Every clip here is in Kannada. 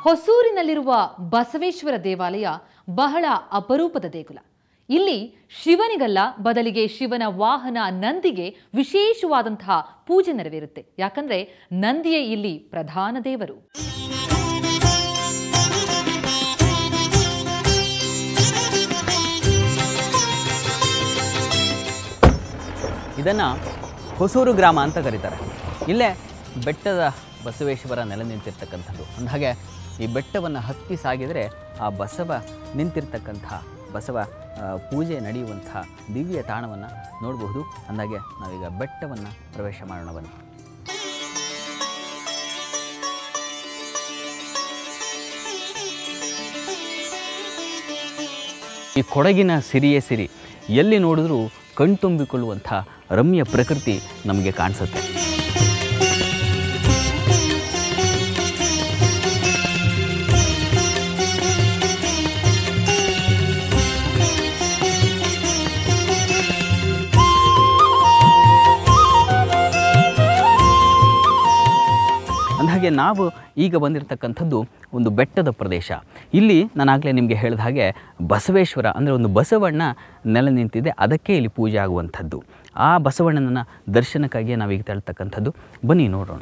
ಹೊಸೂರಿನಲ್ಲಿರುವ ಬಸವೇಶ್ವರ ದೇವಾಲಯ ಬಹಳ ಅಪರೂಪದ ದೇಗುಲ. ಇಲ್ಲಿ ಶಿವನಿಗಲ್ಲ, ಬದಲಿಗೆ ಶಿವನ ವಾಹನ ನಂದಿಗೆ ವಿಶೇಷವಾದಂತಹ ಪೂಜೆ ನೆರವೇರುತ್ತೆ. ಯಾಕಂದ್ರೆ ನಂದಿಯೇ ಇಲ್ಲಿ ಪ್ರಧಾನ ದೇವರು. ಇದನ್ನು ಹೊಸೂರು ಗ್ರಾಮ ಅಂತ ಕರೀತಾರೆ. ಇಲ್ಲೇ ಬೆಟ್ಟದ ಬಸವೇಶ್ವರ ನೆಲೆ ನಿಂತಿರ್ತಕ್ಕಂಥದ್ದು. ಅಂದಹಾಗೆ ಈ ಬೆಟ್ಟವನ್ನು ಹತ್ತಿ ಸಾಗಿದರೆ ಆ ಬಸವ ನಿಂತಿರ್ತಕ್ಕಂಥ ಬಸವ ಪೂಜೆ ನಡೆಯುವಂಥ ದಿವ್ಯ ತಾಣವನ್ನು ನೋಡಬಹುದು. ಅಂದಾಗೆ ನಾವೀಗ ಬೆಟ್ಟವನ್ನು ಪ್ರವೇಶ ಮಾಡೋಣ ಬನ್ನಿ. ಈ ಕೊಡಗಿನ ಸಿರಿಯೇ ಸಿರಿ, ಎಲ್ಲಿ ನೋಡಿದ್ರೂ ಕಣ್ತುಂಬಿಕೊಳ್ಳುವಂಥ ರಮ್ಯ ಪ್ರಕೃತಿ ನಮಗೆ ಕಾಣಿಸುತ್ತೆ. ಅಂದಹಾಗೆ ನಾವು ಈಗ ಬಂದಿರತಕ್ಕಂಥದ್ದು ಒಂದು ಬೆಟ್ಟದ ಪ್ರದೇಶ. ಇಲ್ಲಿ ನಾನಾಗಲೇ ನಿಮಗೆ ಹೇಳಿದ ಹಾಗೆ ಬಸವೇಶ್ವರ ಅಂದರೆ ಒಂದು ಬಸವಣ್ಣ ನೆಲೆ ನಿಂತಿದೆ, ಅದಕ್ಕೆ ಇಲ್ಲಿ ಪೂಜೆ ಆಗುವಂಥದ್ದು. ಆ ಬಸವಣ್ಣನ ದರ್ಶನಕ್ಕಾಗಿ ನಾವೀಗ ತಳ್ತಕ್ಕಂಥದ್ದು. ಬನ್ನಿ ನೋಡೋಣ.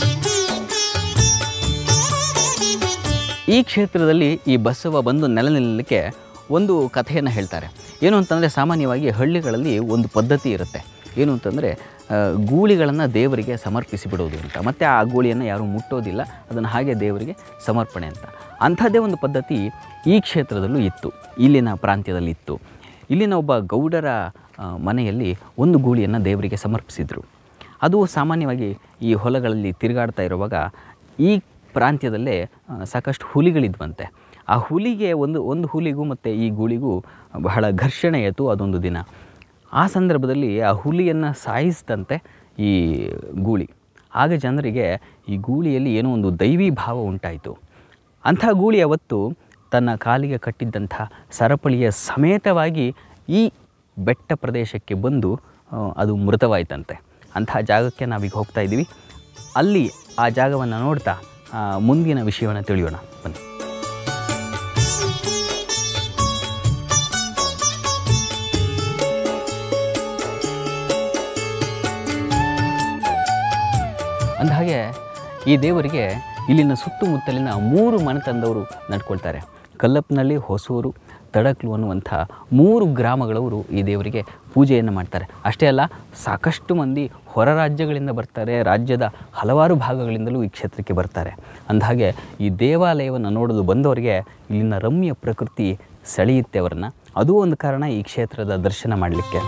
ಈ ಕ್ಷೇತ್ರದಲ್ಲಿ ಈ ಬಸವ ಬಂದು ನೆಲೆ ನಿಲ್ಲಲಿಕ್ಕೆ ಒಂದು ಕಥೆಯನ್ನು ಹೇಳ್ತಾರೆ. ಏನು ಅಂತಂದರೆ, ಸಾಮಾನ್ಯವಾಗಿ ಹಳ್ಳಿಗಳಲ್ಲಿ ಒಂದು ಪದ್ಧತಿ ಇರುತ್ತೆ. ಏನು ಅಂತಂದರೆ, ಗೂಳಿಗಳನ್ನು ದೇವರಿಗೆ ಸಮರ್ಪಿಸಿ ಬಿಡೋದು ಅಂತ. ಮತ್ತು ಆ ಗೂಳಿಯನ್ನು ಯಾರೂ ಮುಟ್ಟೋದಿಲ್ಲ, ಅದನ್ನು ಹಾಗೆ ದೇವರಿಗೆ ಸಮರ್ಪಣೆ ಅಂತ. ಅಂಥದ್ದೇ ಒಂದು ಪದ್ಧತಿ ಈ ಕ್ಷೇತ್ರದಲ್ಲೂ ಇತ್ತು, ಇಲ್ಲಿನ ಪ್ರಾಂತ್ಯದಲ್ಲಿ ಇತ್ತು. ಇಲ್ಲಿನ ಒಬ್ಬ ಗೌಡರ ಮನೆಯಲ್ಲಿ ಒಂದು ಗೂಳಿಯನ್ನು ದೇವರಿಗೆ ಸಮರ್ಪಿಸಿದರು. ಅದು ಸಾಮಾನ್ಯವಾಗಿ ಈ ಹೊಲಗಳಲ್ಲಿ ತಿರುಗಾಡ್ತಾ ಇರುವಾಗ ಈ ಪ್ರಾಂತ್ಯದಲ್ಲೇ ಸಾಕಷ್ಟು ಹುಲಿಗಳಿದ್ವಂತೆ. ಆ ಹುಲಿಗೆ ಒಂದು ಹುಲಿಗೂ ಮತ್ತು ಈ ಗೂಳಿಗೂ ಬಹಳ ಘರ್ಷಣೆ ಆಯಿತು ಅದೊಂದು ದಿನ. ಆ ಸಂದರ್ಭದಲ್ಲಿ ಆ ಹುಲಿಯನ್ನು ಸಾಯಿಸಿದಂತೆ ಈ ಗೂಳಿ. ಆಗ ಜನರಿಗೆ ಈ ಗೂಳಿಯಲ್ಲಿ ಏನೋ ಒಂದು ದೈವಿ ಭಾವ ಉಂಟಾಯಿತು. ಅಂಥ ಗೂಳಿ ಅವತ್ತು ತನ್ನ ಕಾಲಿಗೆ ಕಟ್ಟಿದ್ದಂಥ ಸರಪಳಿಯ ಸಮೇತವಾಗಿ ಈ ಬೆಟ್ಟ ಪ್ರದೇಶಕ್ಕೆ ಬಂದು ಅದು ಮೃತವಾಯಿತಂತೆ. ಅಂಥ ಜಾಗಕ್ಕೆ ನಾವೀಗ ಹೋಗ್ತಾ ಇದ್ದೀವಿ. ಅಲ್ಲಿ ಆ ಜಾಗವನ್ನು ನೋಡ್ತಾ ಮುಂದಿನ ವಿಷಯವನ್ನು ತಿಳಿಯೋಣ ಬನ್ನಿ. ಅಂದಹಾಗೆ ಈ ದೇವರಿಗೆ ಇಲ್ಲಿನ ಸುತ್ತಮುತ್ತಲಿನ 3 ಮನೆತನದವರು ನಡ್ಕೊಳ್ತಾರೆ. ಕಲ್ಲಪ್ಪನಹಳ್ಳಿ, ಹೊಸೂರು, ತಡಕ್ಲು ಅನ್ನುವಂಥ 3 ಗ್ರಾಮಗಳವರು ಈ ದೇವರಿಗೆ ಪೂಜೆಯನ್ನು ಮಾಡ್ತಾರೆ. ಅಷ್ಟೇ ಅಲ್ಲ, ಸಾಕಷ್ಟು ಮಂದಿ ಹೊರ ರಾಜ್ಯಗಳಿಂದ ಬರ್ತಾರೆ, ರಾಜ್ಯದ ಹಲವಾರು ಭಾಗಗಳಿಂದಲೂ ಈ ಕ್ಷೇತ್ರಕ್ಕೆ ಬರ್ತಾರೆ. ಅಂದಹಾಗೆ ಈ ದೇವಾಲಯವನ್ನು ನೋಡಲು ಬಂದವರಿಗೆ ಇಲ್ಲಿನ ರಮ್ಯ ಪ್ರಕೃತಿ ಸೆಳೆಯುತ್ತೆ ಅವರನ್ನು. ಅದೂ ಒಂದು ಕಾರಣ ಈ ಕ್ಷೇತ್ರದ ದರ್ಶನ ಮಾಡಲಿಕ್ಕೆ.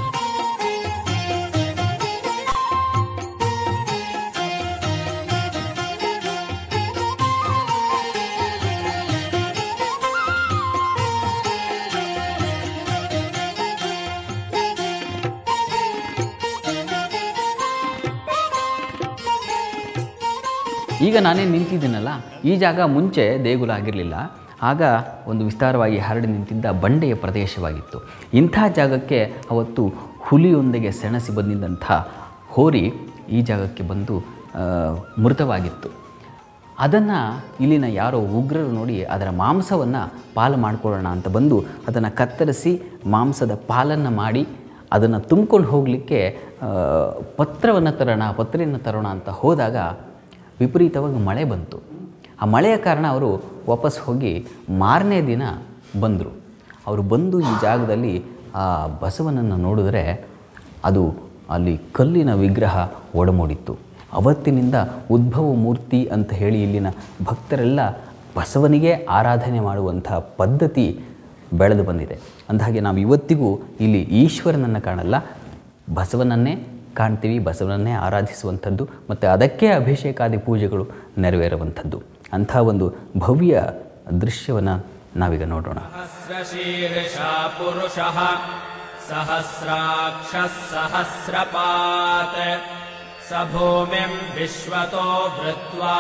ಈಗ ನಾನೇನು ನಿಂತಿದ್ದೀನಲ್ಲ, ಈ ಜಾಗ ಮುಂಚೆ ದೇಗುಲ ಆಗಿರಲಿಲ್ಲ. ಆಗ ಒಂದು ವಿಸ್ತಾರವಾಗಿ ಹರಡಿ ನಿಂತಿದ್ದ ಬಂಡೆಯ ಪ್ರದೇಶವಾಗಿತ್ತು. ಇಂಥ ಜಾಗಕ್ಕೆ ಅವತ್ತು ಹುಲಿಯೊಂದಿಗೆ ಸೆಣಸಿ ಬಂದಿದ್ದಂಥ ಹೋರಿ ಈ ಜಾಗಕ್ಕೆ ಬಂದು ಮೃತವಾಗಿತ್ತು. ಅದನ್ನು ಇಲ್ಲಿನ ಯಾರೋ ಉಗ್ರರು ನೋಡಿ ಅದರ ಮಾಂಸವನ್ನು ಪಾಲು ಮಾಡಿಕೊಳ್ಳೋಣ ಅಂತ ಬಂದು ಅದನ್ನು ಕತ್ತರಿಸಿ ಮಾಂಸದ ಪಾಲನ್ನು ಮಾಡಿ ಅದನ್ನು ತುಂಬಿಕೊಂಡು ಹೋಗಲಿಕ್ಕೆ ಪತ್ರೆಯನ್ನು ತರೋಣ ಅಂತ ಹೋದಾಗ ವಿಪರೀತವಾಗಿ ಮಳೆ ಬಂತು. ಆ ಮಳೆಯ ಕಾರಣ ಅವರು ವಾಪಸ್ ಹೋಗಿ ಮಾರನೇ ದಿನ ಬಂದರು. ಅವರು ಬಂದು ಈ ಜಾಗದಲ್ಲಿ ಆ ಬಸವನನ್ನು ನೋಡಿದ್ರೆ ಅದು ಅಲ್ಲಿ ಕಲ್ಲಿನ ವಿಗ್ರಹ ಒಡಮೂಡಿತ್ತು. ಅವತ್ತಿನಿಂದ ಉದ್ಭವ ಮೂರ್ತಿ ಅಂತ ಹೇಳಿ ಇಲ್ಲಿನ ಭಕ್ತರೆಲ್ಲ ಬಸವನಿಗೆ ಆರಾಧನೆ ಮಾಡುವಂಥ ಪದ್ಧತಿ ಬೆಳೆದು ಬಂದಿದೆ. ಅಂದಹಾಗೆ ನಾವು ಇವತ್ತಿಗೂ ಇಲ್ಲಿ ಈಶ್ವರನನ್ನು ಕಾಣಲ್ಲ, ಬಸವನನ್ನೇ ಕಾಣ್ತೀವಿ, ಬಸವನನ್ನೇ ಆರಾಧಿಸುವಂಥದ್ದು ಮತ್ತು ಅದಕ್ಕೆ ಅಭಿಷೇಕಾದಿ ಪೂಜೆಗಳು ನೆರವೇರುವಂಥದ್ದು. ಅಂಥ ಒಂದು ಭವ್ಯ ದೃಶ್ಯವನ್ನು ನಾವೀಗ ನೋಡೋಣ. ಪುರುಷಃ ಸಹಸ್ರಾಕ್ಷಃ ಸಹಸ್ರಪಾತ್ ಸ ಭೂಮಿಂ ವಿಶ್ವತೋ ವೃತ್ವಾ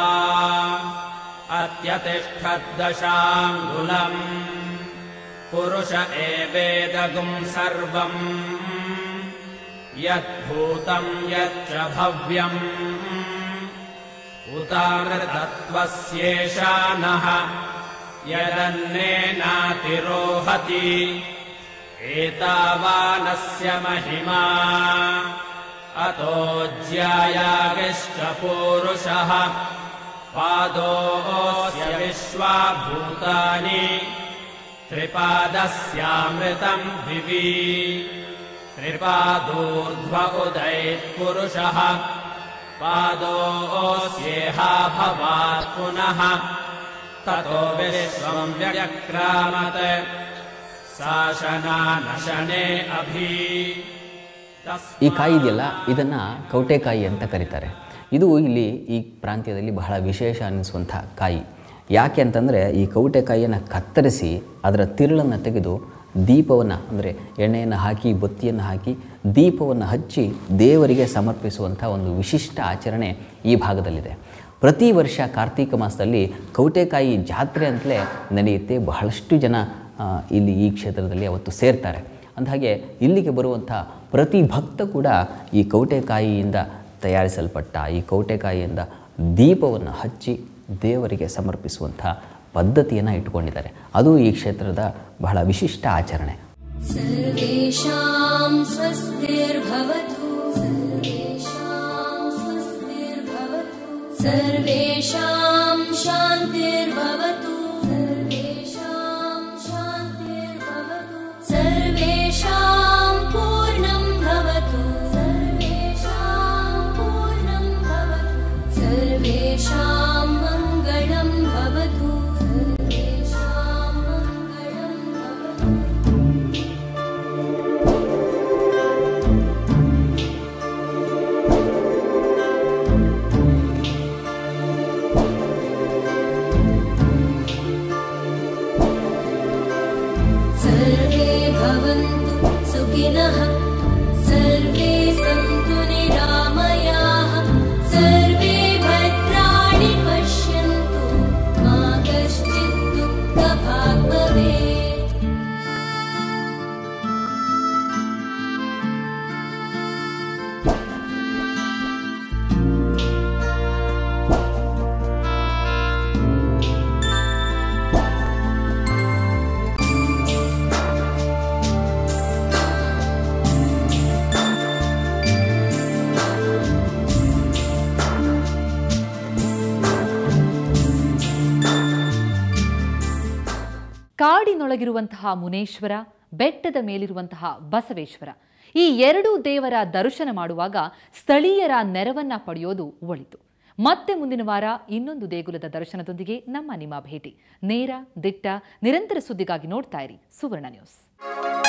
ಅತ್ಯತಿಷ್ಠದ್ದಶಾಂಗುಲಂ ಪುರುಷ ಏವೇದಗುಂ ಸರ್ವಂ ಯದ್ಭೂತಂ ಯಚ್ಚ ಭವ್ಯಂ उतामृतत्वस्येषा नः यदन्नेनातिरोहति एतावानस्य महिमा अतो ज्यायागिष्टपूरुषः पादोऽस्य विश्वा भूतानि त्रिपादस्यामृतम् दिवि त्रिपादोर्ध्व उदैत्पुरुषः पादोऽस्येहा भवात् पुनः ततो विश्वम् व्यक्रामत् शासनानशने अभि ಈ ಕಾಯಿ ಇದೆಯಲ್ಲ ಇದನ್ನು ಕೌಟೆಕಾಯಿ ಅಂತ ಕರೀತಾರೆ. ಇದು ಇಲ್ಲಿ ಈ ಪ್ರಾಂತ್ಯದಲ್ಲಿ ಬಹಳ ವಿಶೇಷ ಅನ್ನಿಸುವಂಥ ಕಾಯಿ. ಯಾಕೆ ಅಂತಂದರೆ ಈ ಕೌಟೆಕಾಯಿಯನ್ನು ಕತ್ತರಿಸಿ ಅದರ ತಿರುಳನ್ನು ತೆಗೆದು ದೀಪವನ್ನು ಅಂದರೆ ಎಣ್ಣೆಯನ್ನು ಹಾಕಿ ಬತ್ತಿಯನ್ನು ಹಾಕಿ ದೀಪವನ್ನು ಹಚ್ಚಿ ದೇವರಿಗೆ ಸಮರ್ಪಿಸುವಂಥ ಒಂದು ವಿಶಿಷ್ಟ ಆಚರಣೆ ಈ ಭಾಗದಲ್ಲಿದೆ. ಪ್ರತಿ ವರ್ಷ ಕಾರ್ತೀಕ ಮಾಸದಲ್ಲಿ ಕೌಟೆಕಾಯಿ ಜಾತ್ರೆ ಅಂತಲೇ ನಡೆಯುತ್ತೆ. ಬಹಳಷ್ಟು ಜನ ಇಲ್ಲಿ ಈ ಕ್ಷೇತ್ರದಲ್ಲಿ ಅವತ್ತು ಸೇರ್ತಾರೆ. ಅಂದಹಾಗೆ ಇಲ್ಲಿಗೆ ಬರುವಂಥ ಪ್ರತಿ ಭಕ್ತ ಕೂಡ ಈ ಕೌಟೆಕಾಯಿಯಿಂದ ತಯಾರಿಸಲ್ಪಟ್ಟ ಈ ಕೌಟೆಕಾಯಿಯಿಂದ ದೀಪವನ್ನು ಹಚ್ಚಿ ದೇವರಿಗೆ ಸಮರ್ಪಿಸುವಂಥ ಪದ್ಧತಿಯನ್ನು ಇಟ್ಟುಕೊಂಡಿದ್ದಾರೆ. ಅದು ಈ ಕ್ಷೇತ್ರದ ಬಹಳ ವಿಶಿಷ್ಟ ಆಚರಣೆ. ಸರ್ವೇಷಾಂ ಸ್ವಸ್ತಿರ್ಭವತು ಸರ್ವೇಷಾಂ ಸ್ವಸ್ತಿರ್ಭವತು ಸರ್ವೇಷಾಂ ಶಾಂತಿರ್ಭವತು ಸರ್ವೇಷಾಂ ಶಾಂತಿರ್ಭವತು ಸರ್ವೇಷಾಂ ಪೂರ್ಣಂ ಭವತು ಸರ್ವೇಷಾಂ ಪೂರ್ಣಂ ಭವತು ಸರ್ವೇಷಾಂ ಮಂಗಳಂ ಭವತು ಸರ್ವೇಷಾಂ ಮಂಗಳಂ ಭವತು. सर्वे भवन्तु सुखिनः सर्वे सन्तु निरामयाः सर्वे भद्राणि पश्यन्तु मा कश्चित् दुःखभाग् भवेत्. ಕಾಡಿನೊಳಗಿರುವಂತಹ ಮುನೇಶ್ವರ, ಬೆಟ್ಟದ ಮೇಲಿರುವಂತಹ ಬಸವೇಶ್ವರ, ಈ ಎರಡೂ ದೇವರ ದರ್ಶನ ಮಾಡುವಾಗ ಸ್ಥಳೀಯರ ನೆರವನ್ನ ಪಡೆಯೋದು ಒಳಿತು. ಮತ್ತೆ ಮುಂದಿನ ವಾರ ಇನ್ನೊಂದು ದೇಗುಲದ ದರ್ಶನದೊಂದಿಗೆ ನಿಮ್ಮ ಭೇಟಿ. ನೇರ, ದಿಟ್ಟ, ನಿರಂತರ ಸುದ್ದಿಗಾಗಿ ನೋಡ್ತಾ ಇರಿ ಸುವರ್ಣ ನ್ಯೂಸ್.